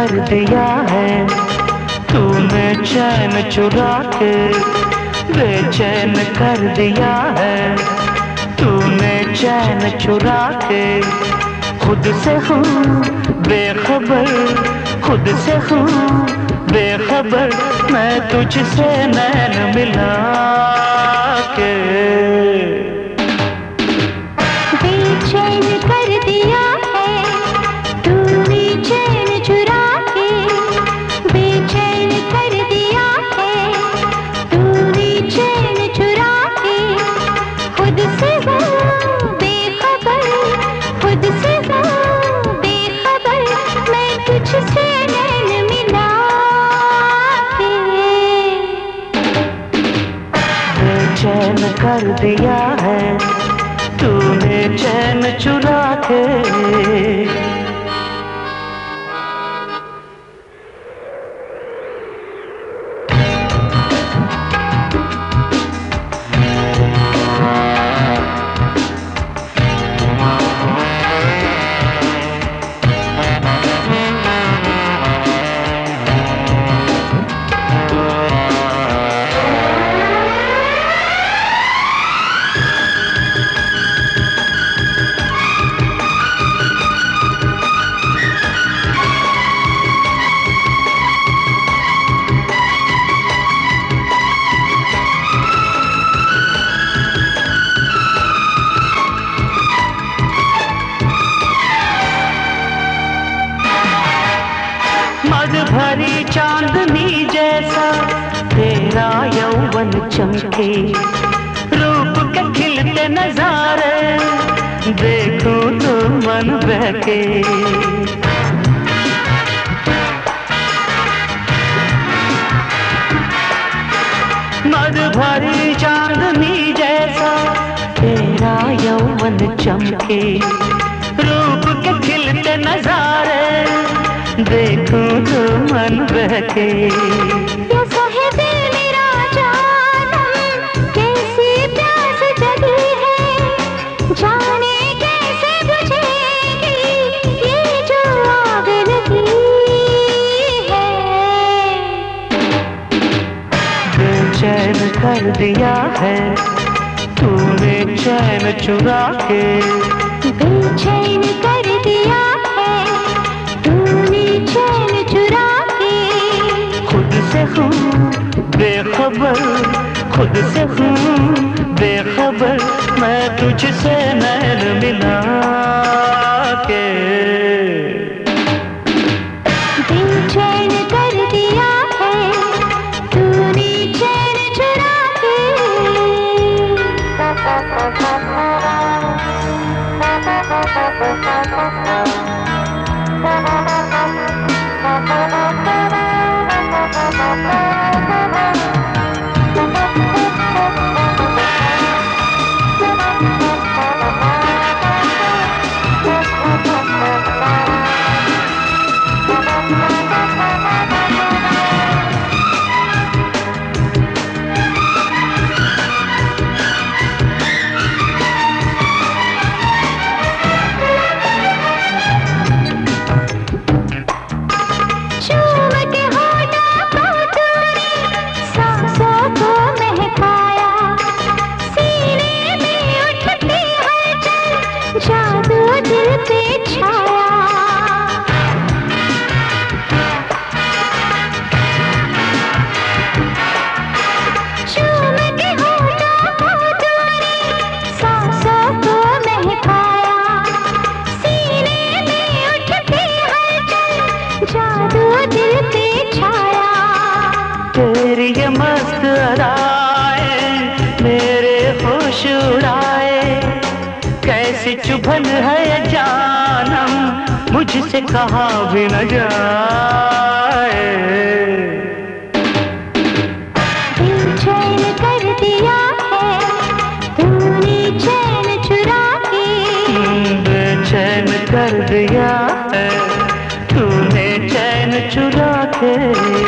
कर दिया है तूने चैन चुरा के, बेचैन कर दिया है तूने चैन चुरा के। खुद से हूँ बेखबर, खुद से हूँ बेखबर, मैं तुझसे नैन मिला के। बेचैन कर दिया है तूने चैन चुरा के, बेचैन कर दिया है तूने चैन चुरा के। खुद से हूँ बेखबर, खुद से हूँ बेखबर, मैं तुझसे नैन मिला के। बेचैन कर दिया है तूने चैन चुरा के। मद भरी चांदनी जैसा तेरा यौवन चमके, रूप के खिलते नजारे देखूं तो मन बहके। मद भरी चांदनी जैसा तेरा यौवन चमके, रूप के खिलते नजारे देखूं तो मन बहके। कैसा है दिल मेरा जानम, कैसी प्यास जगी है, जाने कैसे बुझेगी ये जो आग लगी है। बेचैन कर दिया है तूने चैन चुरा के, बेचैन कर दिया है तूने चैन चुरा के। खुद से हूँ बेखबर, खुद से हूँ बेखबर, मैं तुझसे नैन मिला के। बेचैन कर दिया है तूने चैन चुरा के। तेरी ये मस्त अदाए मेरे होश उड़ाए, कैसी चुभन है ये जानम मुझसे कहा भी न जाए। बेचैन कर दिया है तूने चैन चुरा के, बेचैन कर दिया है तूने चैन चुरा के।